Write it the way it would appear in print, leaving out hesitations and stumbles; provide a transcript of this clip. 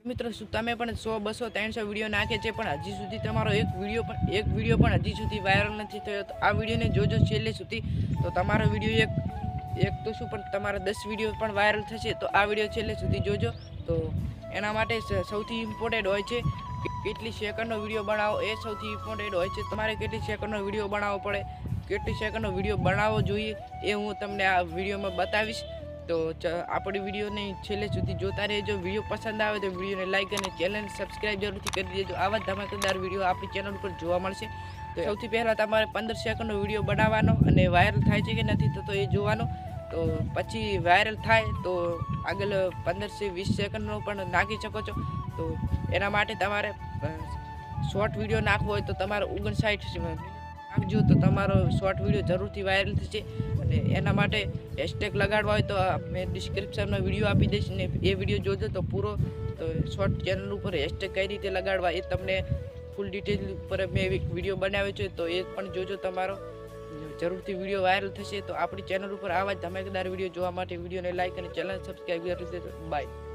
મિત્રો શું તમે પણ 100 200 300 વિડીયો નાખે છે પણ હજી સુધી તમારો એક વિડીયો પણ હજી સુધી વાયરલ નથી થયો તો આ વિડીયોને જોજો છેલ્લે સુધી તો તમારો વિડીયો એક તો શું પણ તમારા 10 વિડીયો પણ વાયરલ થશે તો આ વિડીયો છેલ્લે સુધી જોજો તો એના માટે સૌથી ઇમ્પોર્ટન્ટ હોય છે કેટલી સેકન્ડનો વિડીયો બનાવો એ સૌથી ઇમ્પોર્ટન્ટ હોય છે તમારે કેટલી સેકન્ડનો વિડીયો બનાવવો પડે કેટલી સેકન્ડનો વિડીયો બનાવવો જોઈએ એ હું તમને આ વિડીયોમાં બતાવીશ તો આપણી વિડીયોને છેલ્લે સુધી જોતા રહેજો વિડીયો પસંદ આવે તો વિડીયોને લાઈક અને ચેનલને સબસ્ક્રાઈબ જરૂરથી કરી દેજો આવા ધમાકેદાર વિડીયો આપણી ચેનલ ઉપર જોવા મળશે તો સૌથી પહેલાં તમારે 15 સેકન્ડનો વિડીયો બનાવવાનો અને વાયરલ થાય છે કે નથી થતો એ જોવાનો તો પછી વાયરલ થાય તો આગળ 15 થી 20 સેકન્ડનો પણ નાખી શકો છો તો એના માટે તમારે શોર્ટ વિડીયો નાખવો હોય તો તમારે 59 નાખજો તો તમારો શોર્ટ વિડીયો જરૂરથી વાયરલ થશે અને એના માટે હેશટેગ લગાડવા હોય તો મેં ડિસ્ક્રિપ્શનમાં વિડીયો આપી દઈશ ને એ વિડીયો જોજો તો પૂરો તો શોર્ટ ચેનલ ઉપર હેશટેગ કઈ રીતે લગાડવા એ તમને ફૂલ ડિટેલ ઉપર મેં વિડીયો બનાવ્યો છે તો એ પણ જોજો તમારો જરૂરથી વિડીયો વાયરલ થશે તો આપણી ચેનલ ઉપર આવા જ ધમાકેદાર વિડીયો જોવા માટે વિડીયોને લાઈક અને ચેનલ સબસ્ક્રાઈબ કરી દેજો બાય.